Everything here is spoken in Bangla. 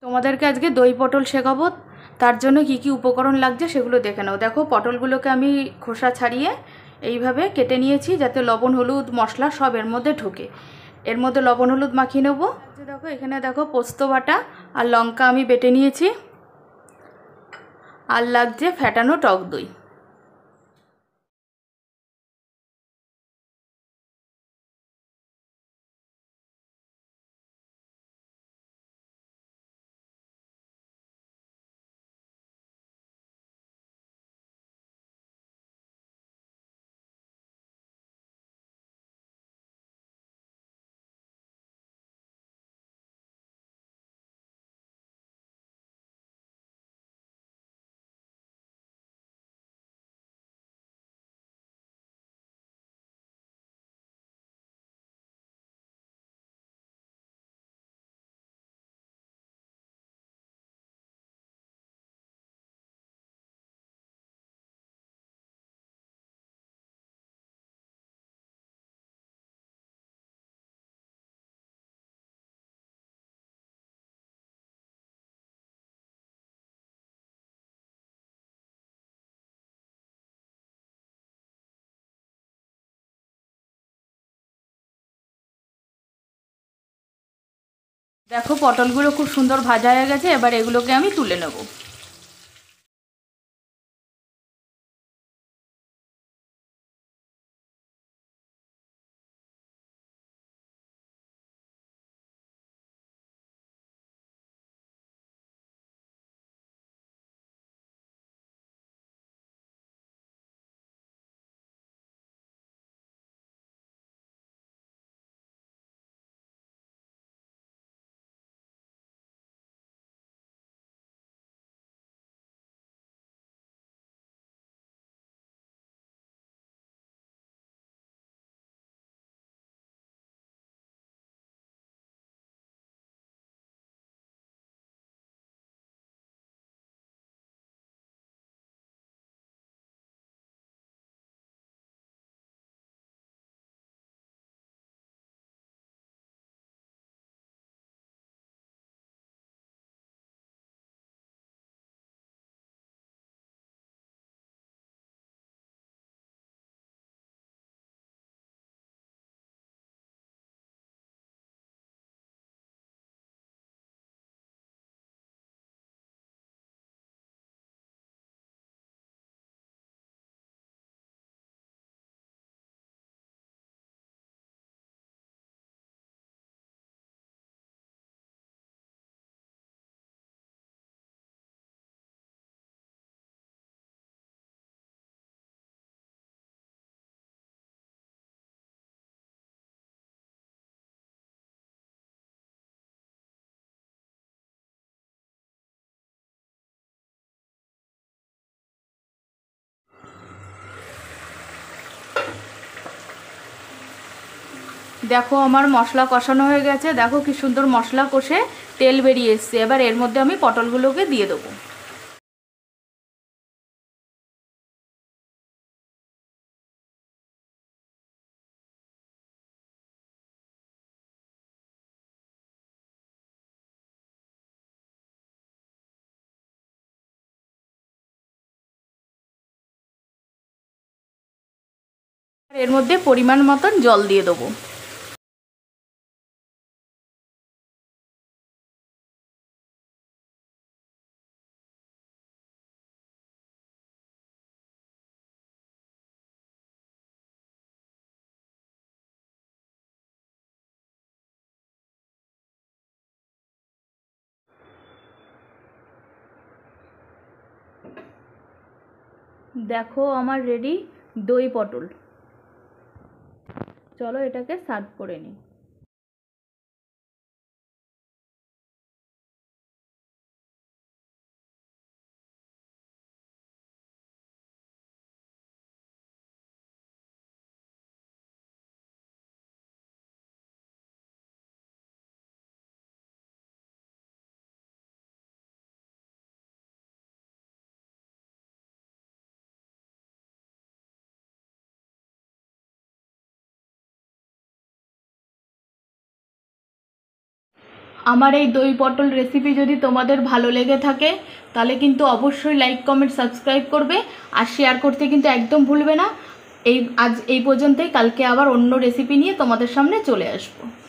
তোমাদেরকে আজকে দই পটল শেখাবো। তার জন্য কি কি উপকরণ লাগছে সেগুলো দেখে নাও। দেখো পটলগুলোকে আমি খোসা ছাড়িয়ে এইভাবে কেটে নিয়েছি যাতে লবণ হলুদ মশলা সব এর মধ্যে ঢোকে। এর মধ্যে লবণ হলুদ মাখিয়ে নেবো। দেখো এখানে দেখো পোস্ত বাটা আর লঙ্কা আমি বেটে নিয়েছি, আর লাগছে ফ্যাটানো টক দই। দেখো পটলগুলো খুব সুন্দর ভাজা হয়ে গেছে, এবার এগুলোকে আমি তুলে নেব। দেখো আমার মশলা কষানো হয়ে গেছে, দেখো কি সুন্দর মশলা কষে তেল বেরিয়ে এসছে। এবার এর মধ্যে আমি পটলগুলোকে দিয়ে দেবো। এর মধ্যে পরিমাণ মতন জল দিয়ে দেবো। দেখো আমার রেডি দই পটল। চলো এটাকে সার্ভ করে নিই। আমার এই দই পটল রেসিপি যদি তোমাদের ভালো লেগে থাকে তাহলে কিন্তু অবশ্যই লাইক কমেন্ট সাবস্ক্রাইব করবে আর শেয়ার করতে কিন্তু একদম ভুলবে না। আজ এই পর্যন্তই, কালকে আবার অন্য রেসিপি নিয়ে তোমাদের সামনে চলে আসবো।